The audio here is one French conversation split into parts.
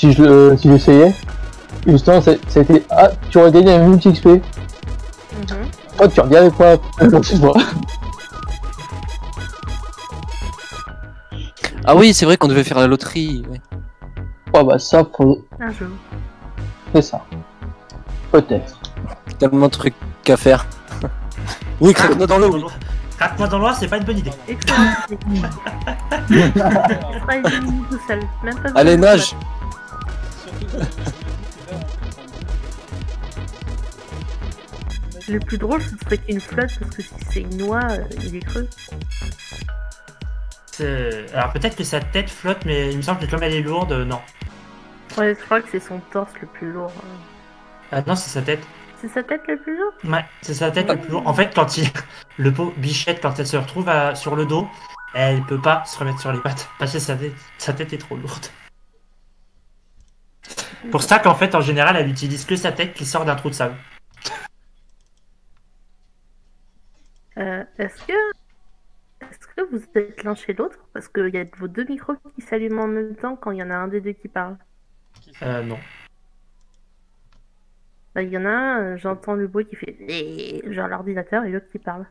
si je l'essayais, justement, ça a été ah, tu aurais gagné un multi XP. Oh, tu regardais quoi la prochaine fois. Ah oui, c'est vrai qu'on devait faire la loterie. Ouais. Oh bah ça, faut... Un jour. C'est ça. Peut-être. Tellement de trucs à faire. Oui, craque-moi dans l'eau. Craque-moi dans l'eau, c'est pas une bonne idée. Excellent. Ça sera éliminé tout seul. Même pas Allez, nage. Le plus drôle, ce serait qu'une flotte, parce que si c'est une noix, il est creux. Alors peut-être que sa tête flotte, mais il me semble que comme elle est lourde, non. Ouais, je crois que c'est son torse le plus lourd. Ah non, c'est sa tête. C'est sa tête le plus lourd? Ouais, c'est sa tête le plus lourd. En fait, le pot Bichette, quand elle se retrouve sur le dos, elle peut pas se remettre sur les pattes parce que sa tête est trop lourde. Pour ça qu'en fait, en général, elle utilise que sa tête qui sort d'un trou de sable. Est-ce que vous êtes l'un chez l'autre? Parce qu'il y a vos deux micros qui s'allument en même temps quand il y en a un des deux qui parle. Non. Bah, il y en a un, j'entends le bruit qui fait genre l'ordinateur et l'autre qui parle.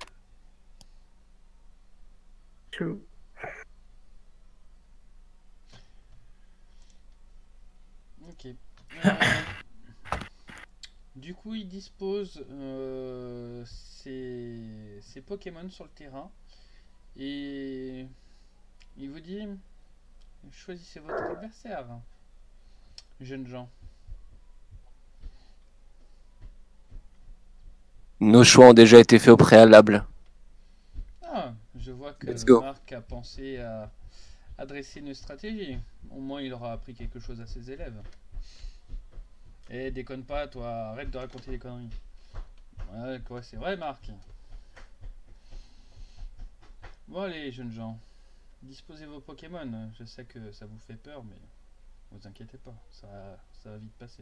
Chelou. Ok. Du coup, il dispose ses Pokémon sur le terrain et il vous dit choisissez votre adversaire, jeunes gens. Nos choix ont déjà été faits au préalable. Ah, je vois que Let's go. Marc a pensé à adresser une stratégie. Au moins, il aura appris quelque chose à ses élèves. Eh, déconne pas, toi, arrête de raconter des conneries. Ouais, quoi, c'est vrai, Marc. Bon, allez, jeunes gens, disposez vos Pokémon. Je sais que ça vous fait peur, mais vous inquiétez pas, ça va vite passer.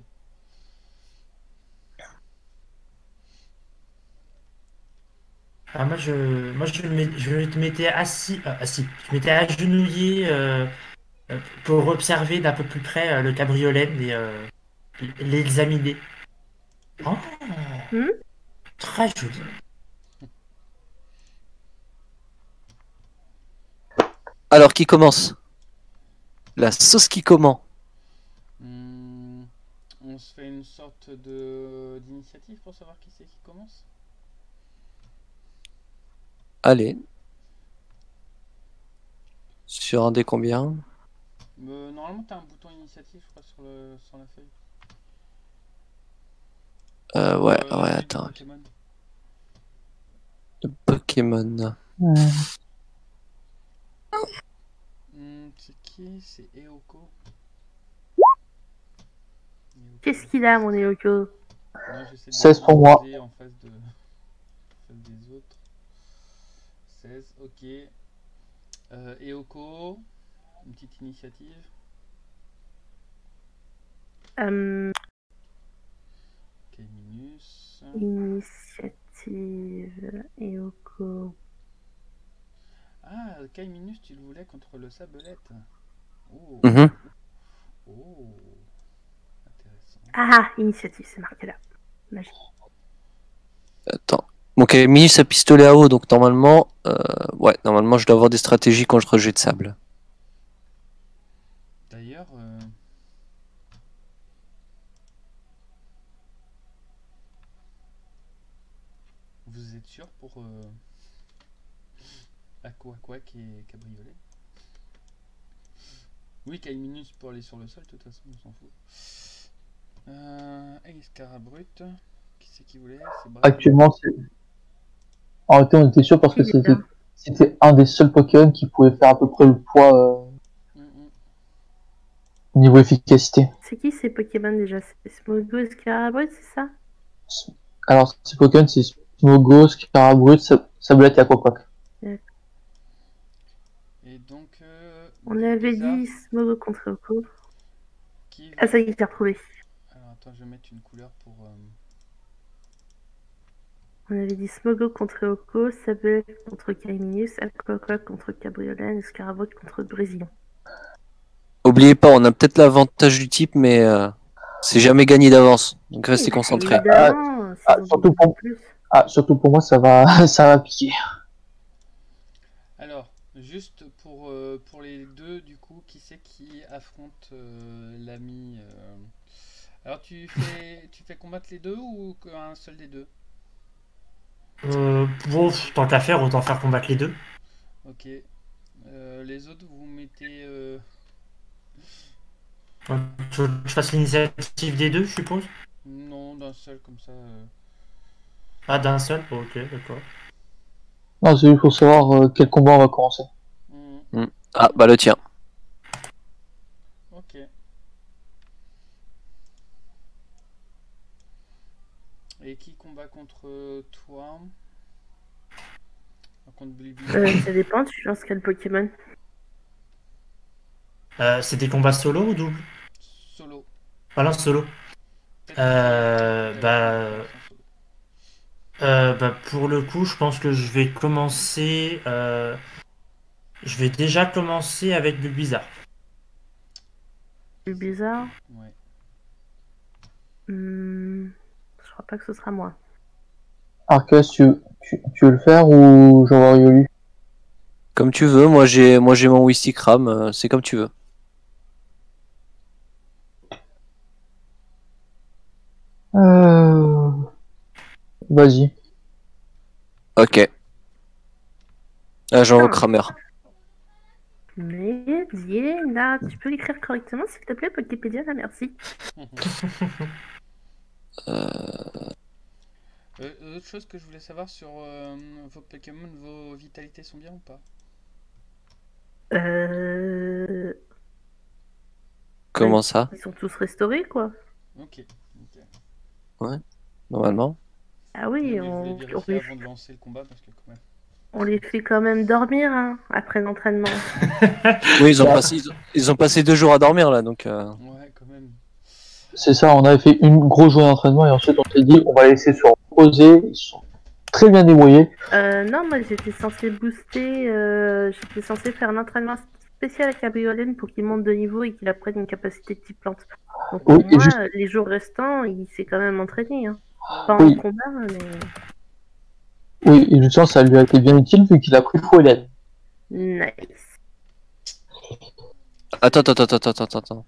Ah, moi, je m'étais assis, je m'étais agenouillé pour observer d'un peu plus près le cabriolet et l'examiner. Oh, très joli. Alors, qui commence? La sauce qui comment? On se fait une sorte d'initiative pour savoir qui c'est qui commence. Allez. Sur un des combien? Normalement, t'as un bouton initiative, je crois, sur la feuille. Ouais, attends. Pokémon. Le Pokémon. C'est qui? C'est Eoko. Qu'est-ce qu'il a, mon Eoko? 16 pour moi. En face des autres. 16, ok. Eoko, une petite initiative. Minus. Initiative Eoko. Ah, Minus, tu le voulais contre le Sablette. Oh. Oh. Intéressant. Ah, initiative, c'est marqué là. Magique. Attends. Ok, Minus a pistolet à eau, donc normalement, ouais, normalement je dois avoir des stratégies quand je rejette sable. D'ailleurs, vous êtes sûr pour Aquaquack et Cabriolet? Oui, Minus pour aller sur le sol, de toute façon, on s'en fout. Escarabrut, qui c'est qui voulait? Actuellement, c'est... En réalité, on était sûr parce que c'était un des seuls Pokémon qui pouvait faire à peu près le poids niveau efficacité. C'est qui ces Pokémon déjà? C'est Smogo et Scarabrut, c'est ça? Alors, ces Pokémon, c'est Smogo, Scarabrut, Sablette et Aquaquack. Et donc, on avait dit Smogo contre Eoko. Qui... Ah, ça y est, j'ai retrouvé. Alors, attends, je vais mettre une couleur pour... On avait dit Smogo contre Eoko, Sablette contre Minus, Aquaquack contre Cabriolet et Scarabrut contre Brésilien. Oubliez pas, on a peut-être l'avantage du type, mais c'est jamais gagné d'avance. Donc restez concentrés. Évidemment, Ah, sinon, surtout vous pour- plus. Ah, surtout pour moi, ça va, ça va piquer. Alors, juste pour les deux, du coup, qui c'est qui affronte l'ami Alors, tu fais combattre les deux ou un seul des deux? Bon, tant qu'à faire, autant faire combattre les deux. Ok. Les autres, vous mettez. Tu veux que je fasse l'initiative des deux, je suppose. Non, d'un seul comme ça. Ah, d'un seul? Ok, d'accord. Non, c'est juste pour savoir quel combat on va commencer. Ah, bah le tien. Ok. Et qui combat contre toi? Contre Bulbi? Ça dépend, tu lances quel Pokémon? C'est des combats solo ou double? Solo. Ah non, solo. Peut-être Bah, pour le coup, je pense que je vais commencer. Je vais déjà commencer avec Bulbizarre. C'est bizarre. Ouais. Je crois pas que ce sera moi. Arcus, tu veux le faire ou j'envoie Riolu? Comme tu veux, moi j'ai mon Wistikram, c'est comme tu veux. Vas-y. Ok. Là j'envoie Kramer. Mais Diana, tu peux l'écrire correctement s'il te plaît, Wikipédia, là, merci. Autre chose que je voulais savoir sur vos Pokémon, vos vitalités sont bien ou pas? Comment ça? Ils sont tous restaurés, quoi. Ok. Normalement. Ah oui, Non, mais je voulais vérifier avant de lancer le combat parce que quand même. on les fait quand même dormir hein, après l'entraînement. Oui, ils ont passé 2 jours à dormir là, donc. Ouais, quand même. C'est ça, on avait fait une grosse journée d'entraînement et ensuite on s'est dit on va laisser se reposer. Ils sont très bien débrouillés. Non, moi j'étais censée booster, j'étais censée faire un entraînement spécial avec Cabriolène pour qu'il monte de niveau et qu'il apprenne une capacité de type plante. Donc Oui, pour et moi, juste- les jours restants, il s'est quand même entraîné. Hein. Pas Oui. en combat, mais Oui, et justement ça lui a été bien utile vu qu'il a pris Fouelen. nice. Attends.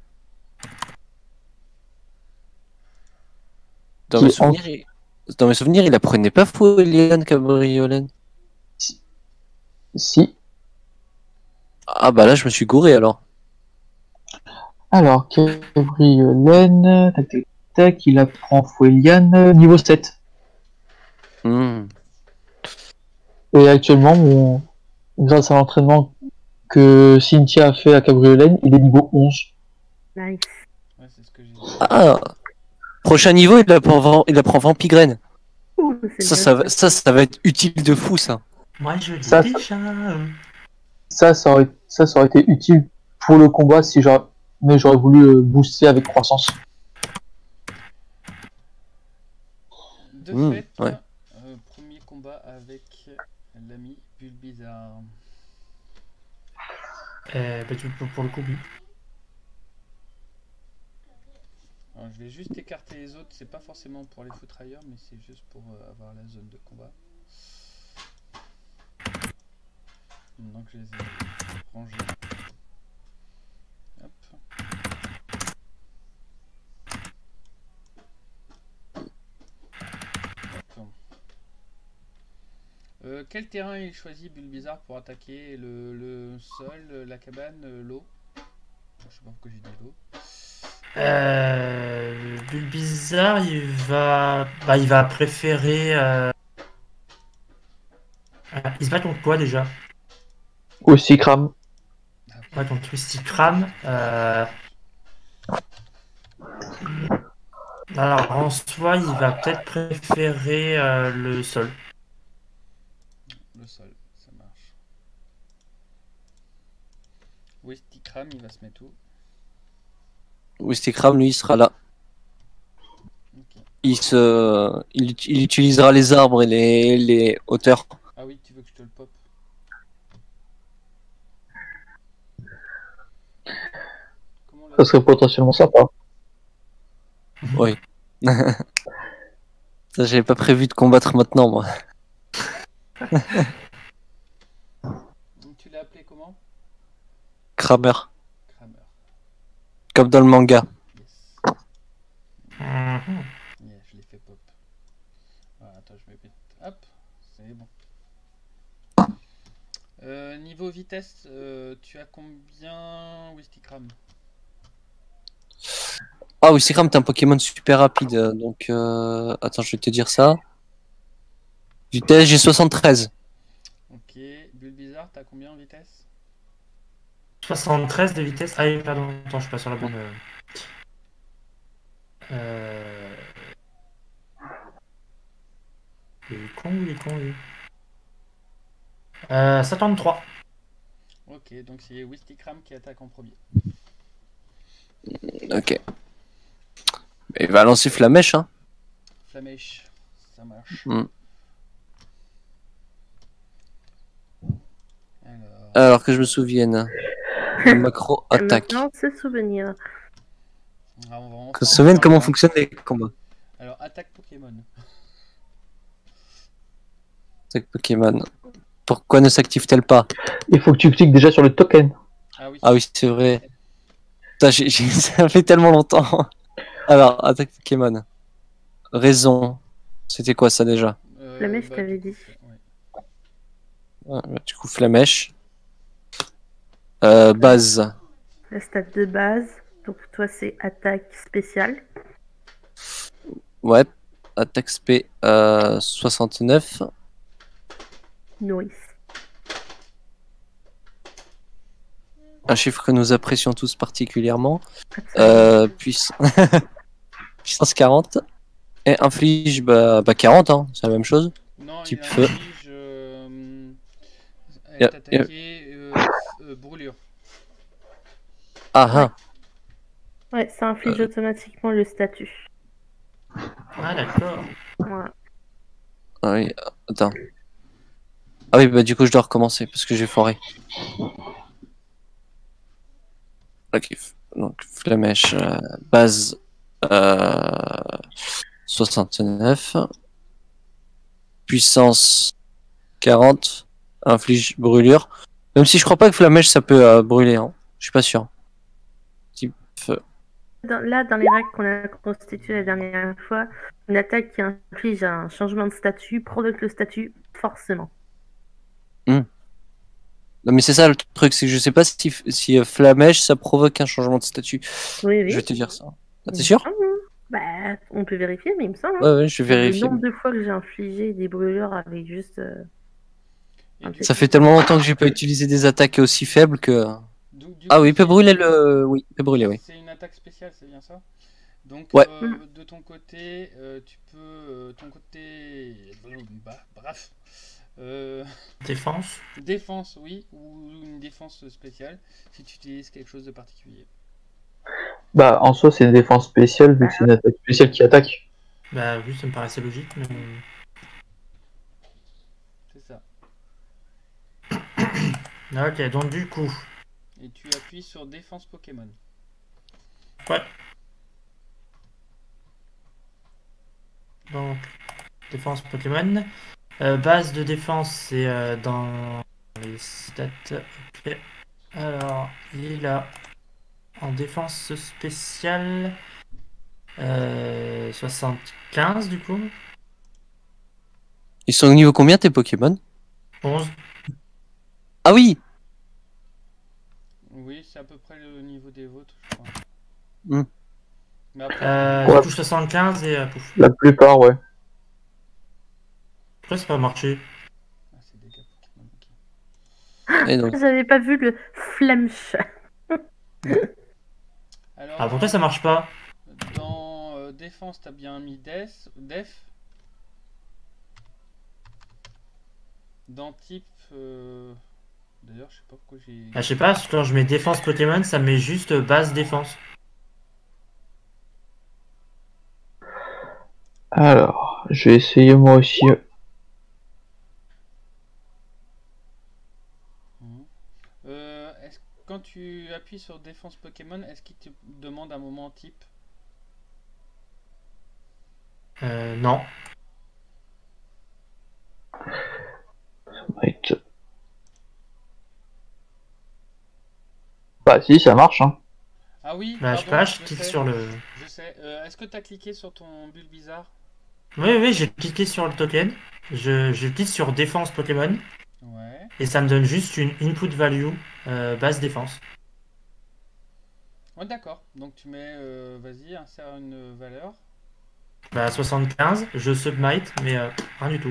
Dans Qui mes est en- souvenirs, dans mes souvenirs, il apprenait pas Fouelian Cabriolène. Si. Ah bah là je me suis gouré alors. Alors, Cabriolène, tac tac tac, il apprend Fouelian, niveau 7. Hmm. Et actuellement, grâce à l'entraînement que Cynthia a fait à Cabriolène, il est niveau 11. Nice. Ouais, c'est ce que j'ai dit. Ah, prochain niveau, il apprend Vampigraine. Ouh, c'est Ça, bien ça va être utile de fou ça. Moi, je dis Ça, déjà. Ça aurait été utile pour le combat si j'aurais voulu booster avec croissance. De fait, ouais. premier combat avec l'ami Bulbizarre. Bah, pour le coup, oui. Alors, je vais juste écarter les autres, c'est pas forcément pour les foutre ailleurs, mais c'est juste pour avoir la zone de combat. Donc je les ai rangés. Hop. Quel terrain il choisit Bulbizarre pour attaquer? Le sol, la cabane, l'eau? Je sais pas pourquoi j'ai dit l'eau. Bulbizarre, il va préférer. Il se bat contre quoi déjà? Aussi crame. Ouais, contre Twistikram. Alors en soi, il va peut-être préférer le sol. Le sol, ça marche. Wistikram, il va se mettre où? Wistikram, lui, il sera là. Ok. Il utilisera les arbres et les hauteurs. Ah oui, tu veux que je te le pop? Ça serait potentiellement sympa. Oui. Ça, j'avais pas prévu de combattre maintenant, moi. Donc, tu l'as appelé comment? Kramer. Kramer. Comme dans le manga. Yes. Mhm. Yeah, je l'ai fait pop. Voilà, attends, je vais mettre. Hop, c'est bon. Niveau vitesse, tu as combien Wistikram? Ah oui, c'est Kram, t'es un Pokémon super rapide. Donc, attends, je vais te dire ça. Vitesse, j'ai 73. Ok, Bulbizarre, t'as combien en vitesse? 73 de vitesse. Ah oui, pardon, attends, je suis pas sur la bonne. Il est con, il est con, lui. 73. Ok, donc c'est Wistikram qui attaque en premier. Ok. Il va lancer Flamèche, hein. Flamèche, ça marche. Mm. Alors, Alors que je me souvienne. Le macro Et attaque. maintenant, se souvenir. on va Que je me enfin souvienne parler, comment hein. fonctionnent les combats. Alors, attaque Pokémon. Attaque Pokémon. Pourquoi ne s'active-t-elle pas? Il faut que tu cliques déjà sur le token. Ah oui. Ah oui, c'est vrai. Putain, ça fait tellement longtemps. Alors, attaque Pokémon. Raison. C'était quoi ça déjà? Flamèche, Bah, t'avais du dit. coup, ouais. Ah, bah, du coup, Flamèche. Base. La stat de base. Donc, toi, c'est attaque spéciale. Ouais. Attaque SP 69. Nourrice. Un chiffre que nous apprécions tous particulièrement. Absolument. Puissance 40. Et inflige 40, hein, c'est la même chose. Non, Type il feu. inflige. Elle Yep, est attaquée brûlure. Ah ah. Ouais, ça inflige automatiquement le statut. Ah, d'accord. Voilà. Ah oui, attends. Ah oui, bah du coup je dois recommencer parce que j'ai foiré. Ok, donc Flamèche, base 69. Puissance 40. Inflige brûlure. Même si je crois pas que Flamèche ça peut brûler, hein. Je suis pas sûr. Type feu. Là, dans les règles qu'on a constituées la dernière fois, une attaque qui inflige un changement de statut provoque le statut forcément. Non mais c'est ça le truc, c'est que je sais pas si Flamèche ça provoque un changement de statut. Oui, oui. Je vais te dire ça. Ah, t'es sûr? Bah, on peut vérifier, mais il me semble. Ouais, je vais Le vérifier. nombre de fois que j'ai infligé des brûlures avec juste. Et du Ça coup, fait tellement longtemps que j'ai pas utilisé des attaques aussi faibles que. du Ah coup, oui, il peut c'est- brûler le. Oui, il peut brûler, oui. C'est une attaque spéciale, c'est bien ça? Donc, Ouais. de ton côté, tu peux. Ton côté. Bref. Défense. Défense, oui, ou une défense spéciale, si tu utilises quelque chose de particulier. Bah, en soi, c'est une défense spéciale vu que c'est une attaque spéciale qui attaque. Bah oui, ça me paraissait logique, mais. C'est ça. Ok, donc du coup. Et tu appuies sur défense Pokémon. Ouais. Donc, défense Pokémon. Base de défense, c'est dans les stats. Ok. Alors, il a en défense spéciale 75 du coup. Ils sont au niveau combien tes Pokémon? 11. Ah oui! Oui, c'est à peu près le niveau des vôtres, je crois. Hmm. Mais après, Ouais. Du coup 75 et pouf. La plupart, ouais. Après, c'est pas marché. ah, c'est des dégâts Pokémon, ok. Et donc, J'avais pas vu le flamche. Alors, Ah, pourquoi ça marche pas? dans défense, t'as bien mis Def. Dans type. D'ailleurs, je sais pas pourquoi j'ai. Ah, je sais pas, quand je mets défense Pokémon, ça me met juste base défense. Alors, je vais essayer moi aussi. Quand tu appuies sur défense Pokémon, est-ce qu'il te demande un moment type? Non. Right. Bah si, ça marche, hein. Ah oui, Bah, je sais pardon, pas, je clique sais, sur le... je sais. Est-ce que tu as cliqué sur ton bulle bizarre? Oui, j'ai cliqué sur le token. Je clique sur défense Pokémon. Ouais. Et ça me donne juste une input value base défense. Ouais, d'accord. Donc tu mets, vas-y, insère une valeur. Bah 75, je submite, mais rien du tout.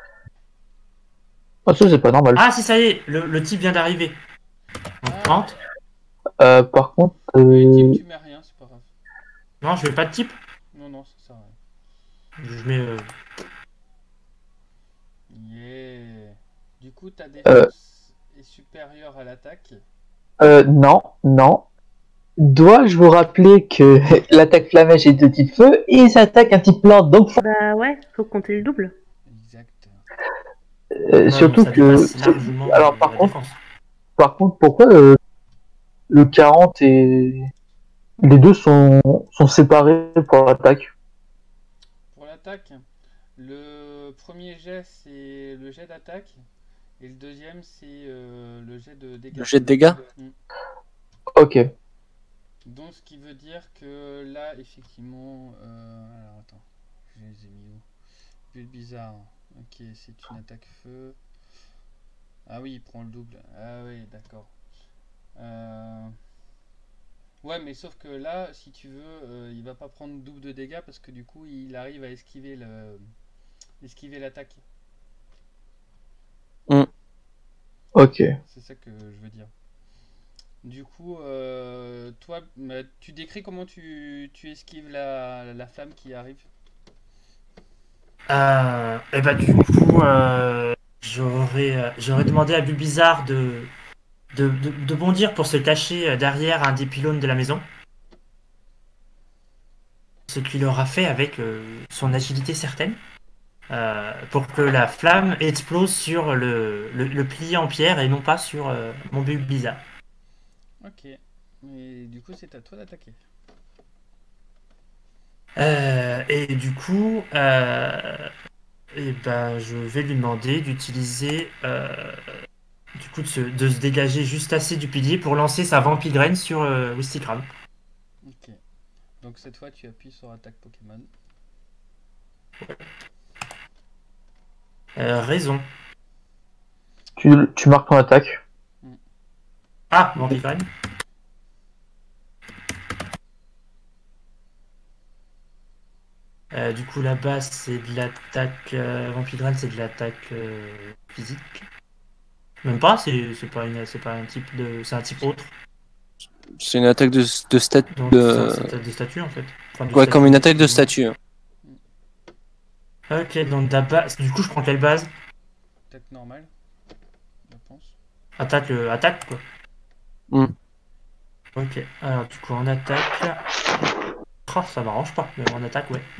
Ah, ça, c'est pas normal. Ah si, ça y est, le type vient d'arriver. Donc, Ah. 30. Par contre, Les types, tu mets rien, c'est pas grave. Non, je mets pas de type. Non, ça sert à rien. Je mets... Yeah. Du coup, ta défense est supérieure à l'attaque. non. Dois-je vous rappeler que l'attaque flamèche est de type feu et s'attaque un type plante, donc Bah ouais, faut compter le double. Exact. non, surtout ça que... dépasse largement Alors la défense. par contre, pourquoi le 40 et... Les deux sont séparés pour l'attaque? Pour l'attaque, le premier jet, c'est le jet d'attaque. Et le deuxième, c'est le jet de dégâts. Le jet de dégâts? Ok. Donc, ce qui veut dire que là, effectivement... alors, attends. Je les ai mis où? Bulle bizarre. Ok, c'est une attaque feu. Ah oui, il prend le double. Ah oui, d'accord. Ouais, mais sauf que là, si tu veux, il va pas prendre double de dégâts parce que du coup, il arrive à esquiver l'attaque. Ok. C'est ça que je veux dire. Du coup, toi, tu décris comment tu esquives la flamme qui arrive? Et bah du coup, j'aurais demandé à Bulbizarre de bondir pour se cacher derrière un des pylônes de la maison. Ce qu'il aura fait avec son agilité certaine. Pour que la flamme explose sur le pilier en pierre et non pas sur mon Bulbizarre. Ok. Et du coup, c'est à toi d'attaquer. Et du coup, et ben, je vais lui demander d'utiliser, du coup, de se dégager juste assez du pilier pour lancer sa Vampigraine sur Wistikram. Ok. Donc cette fois, tu appuies sur attaque Pokémon. Raison. Tu marques ton attaque. Ah, Vampigraine. Du coup, la base, c'est de l'attaque. Vampigraine, c'est de l'attaque physique. Même pas, c'est pas un type de. C'est un type autre. C'est une attaque de statut. Donc, c'est de statut en fait. Enfin, de Ouais, comme une attaque de excuse-moi. statut. Ok, donc du coup, je prends quelle base? Attaque normale, je pense. Attaque quoi. Ok, alors du coup, en attaque. Oh, ça m'arrange pas, mais en attaque, ouais.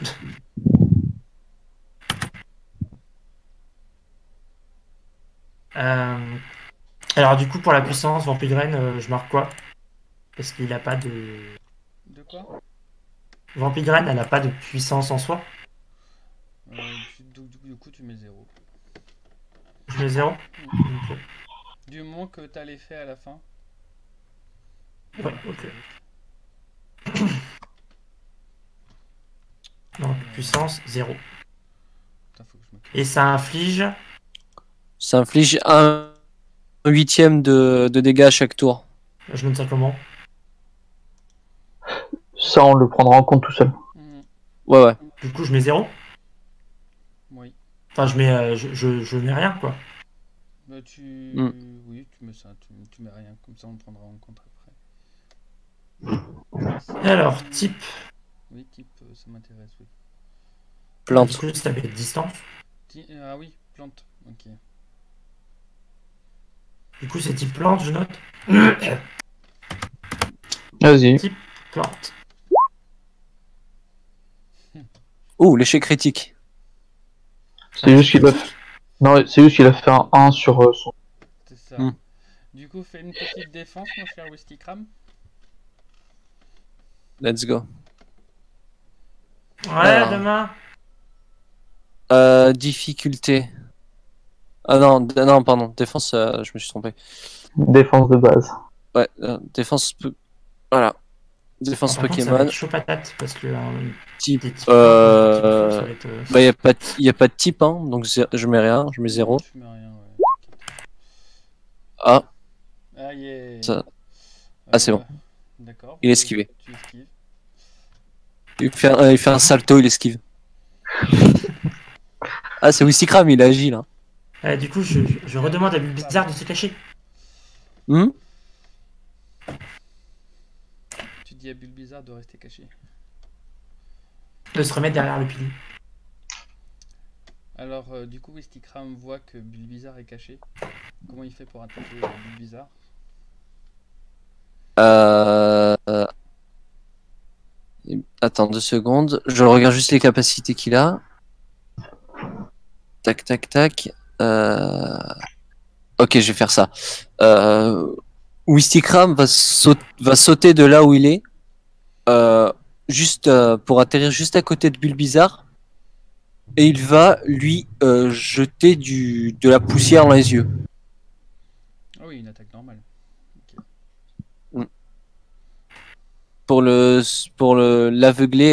Alors du coup, pour la puissance, Vampigraine, je marque quoi? Parce qu'il a pas de... De quoi? Vampigraine, elle a pas de puissance en soi. Du coup, tu mets 0. Je mets 0. Ok. Du moment que tu as l'effet à la fin. Ouais, ok. Donc, puissance 0. Putain, faut que je me... Et ça inflige... Ça inflige 1/8 de dégâts à chaque tour. Je note ça comment? Ça, on le prendra en compte tout seul. Ouais. Du coup, je mets 0. Oui. Enfin, je mets rien, quoi. Bah, oui, tu mets ça, tu mets rien, comme ça on le prendra en compte après. Et alors, type... Oui, type, ça m'intéresse, oui. Plante. Du coup, ça met distance. Ah oui, plante, ok. Du coup, c'est type plante, je note. Vas-y. Type plante. Oh, l'échec critique. C'est juste qu'il a... Non, c'est juste qu'il a fait un 1 sur son... C'est ça. Du coup, fais une petite défense, mon cher Wistikram. Let's go. Ouais, Alors. demain. Difficulté. Ah non, non, pardon. Défense, je me suis trompé. Défense de base. Ouais, défense. Voilà. Défense Par contre, ça va Pokémon. être chaud patate parce que Type. des types forts, type feu, ça va être. Bah, y a pas de type, hein. Donc je mets rien, je mets 0. Je mets rien, ouais. Ah, Ah, yeah. ça- Ah, c'est bon. D'accord. Il est esquivé. Tu esquives. Il fait un salto, il esquive. Ah, c'est Wistikram, il est agile. Hein. Du coup, je redemande à Bulbizarre de se cacher. Hmm. Tu dis à Bulbizarre de rester caché. De se remettre derrière le pilier. Alors, du coup, Wistikram voit que Bulbizarre est caché. Comment il fait pour attaquer Bulbizarre? Attends 2 secondes. Je regarde juste les capacités qu'il a. Tac, tac, tac. Ok, je vais faire ça. Wistikram va sauter de là où il est. Juste pour atterrir juste à côté de Bulbizarre. Et il va lui jeter de la poussière dans les yeux. Ah oui, une attaque normale. Pour l'aveugler.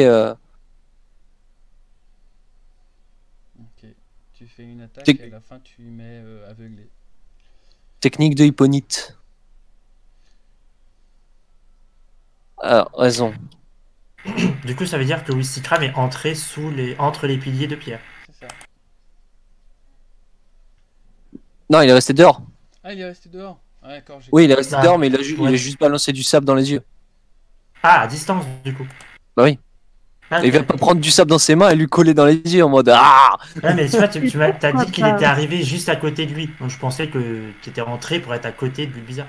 Ok. Tu fais une attaque Tic- et à la fin tu mets aveuglé. Technique de Hipponite. Alors, raison. Du coup, ça veut dire que Wistikram est entré entre les piliers de pierre. C'est ça. Non, il est resté dehors. Ah, il est resté dehors. Ah, d'accord. Oui, il est resté Bah, dehors, mais il ouais. a juste balancé du sable dans les yeux. Ah, à distance, du coup. Bah oui. Ah, Il va pas prendre du sable dans ses mains et lui coller dans les yeux en mode ah. Ouais, mais tu vois, t'as dit qu'il était arrivé juste à côté de lui. Donc je pensais que tu étais rentré pour être à côté de Bulbizarre.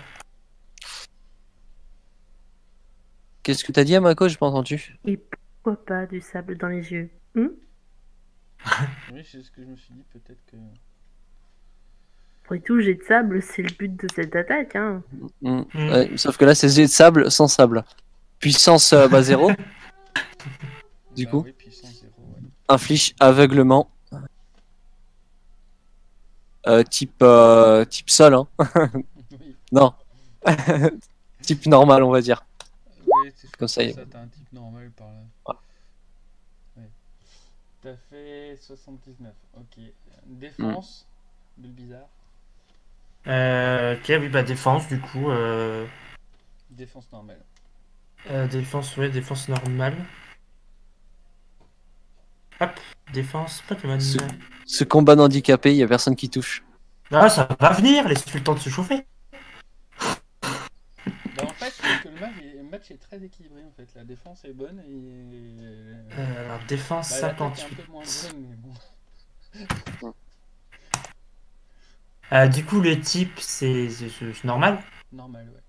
Qu'est-ce que t'as dit, Amako? J'ai pas entendu. Et pourquoi pas du sable dans les yeux? Oui, c'est ce que je me suis dit. Peut-être que. Après tout, jet de sable, c'est le but de cette attaque. Hein. Ouais, sauf que là, c'est jet de sable sans sable. Puissance 0. Du Bah coup, oui, puissance 0, ouais. inflige aveuglement. Type sol, hein. Oui. Non. Type normal, on va dire. Ouais, c'est Comme ça, t'as un type normal par là. Ouais. T'as fait 79, ok. Défense, Bulbizarre. Ok, oui, bah défense, du coup. Défense normale. Défense normale. Hop, défense Pokémon. Ce combat d'handicapé, il y a personne qui touche. Ah, ça va venir, laisse-lui le temps de se chauffer. Bah en fait, c'est que le match est très équilibré en fait. La défense est bonne et. Alors, défense Bah, l'attaque est 58. un peu moins bonne, mais bon. Du coup, le type, c'est normal. Normal, ouais.